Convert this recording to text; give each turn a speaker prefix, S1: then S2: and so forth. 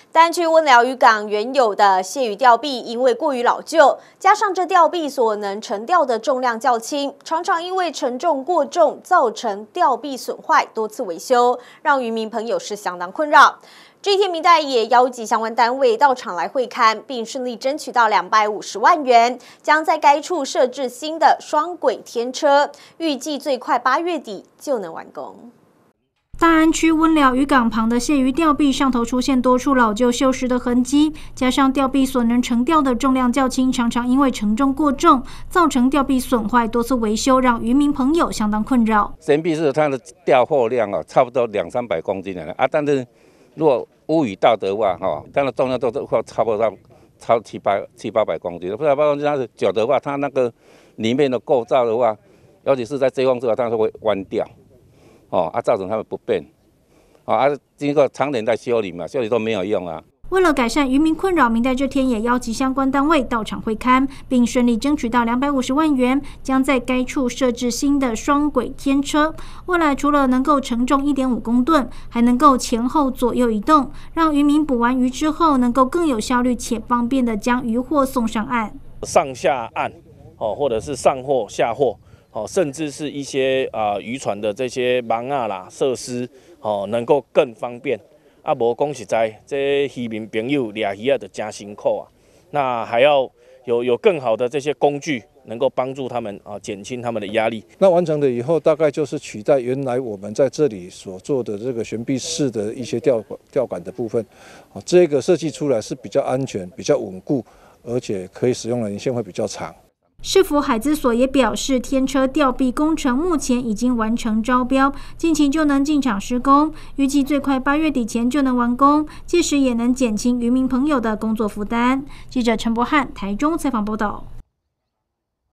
S1: 大安区温寮渔港原有的蟹鱼吊臂因为过于老旧，加上这吊臂所能沉吊的重量较轻，常常因为承重过重造成吊臂损坏，多次维修，让渔民朋友是相当困扰。这一天，民代也邀集相关单位到场来会勘，并顺利争取到250万元，将在该处设置新的双轨天车，预计最快8月底就能完工。
S2: 大安区温寮渔港旁的蟹鱼吊臂上头出现多处老旧锈蚀的痕迹，加上吊臂所能承吊的重量较轻，常常因为承重过重，造成吊臂损坏，多次维修，让渔民朋友相当困扰。
S3: 神臂是它的吊货量差不多200-300公斤但是如果乌雨大的话它的重量都差不多超700-800公斤，700-800公斤它是久的话，它那个里面的构造的话，尤其是在遮风之后，它就会弯掉。造成他们不便，经过常年在修理嘛，修理都没有用啊。
S2: 为了改善渔民困扰，民代这天也邀集相关单位到场会勘，并顺利争取到250万元，将在该处设置新的双轨天车。未来除了能够承重1.5公吨，还能够前后左右移动，让渔民捕完鱼之后，能够更有效率且方便的将渔获送上岸。
S4: 上下岸，或者是上货下货。甚至是一些渔船的这些网啦设施，能够更方便。无讲实在，这渔民朋友抓鱼就真辛苦啊。那还要有更好的这些工具，能够帮助他们减轻他们的压力。
S5: 那完成了以后，大概就是取代原来我们在这里所做的这个悬臂式的一些吊杆的部分。这个设计出来是比较安全、比较稳固，而且可以使用的年限会比较长。
S2: 市府海资所也表示，天车吊臂工程目前已经完成招标，近期就能进场施工，预计最快8月底前就能完工，届时也能减轻渔民朋友的工作负担。记者陈柏翰台中采访报道。